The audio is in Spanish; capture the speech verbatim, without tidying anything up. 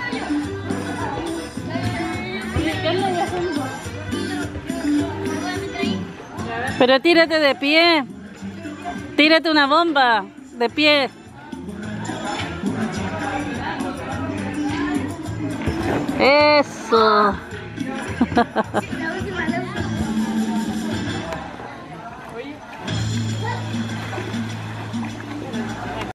Pero tírate de pie. Tírate una bomba de pie. Eso. La última, la última.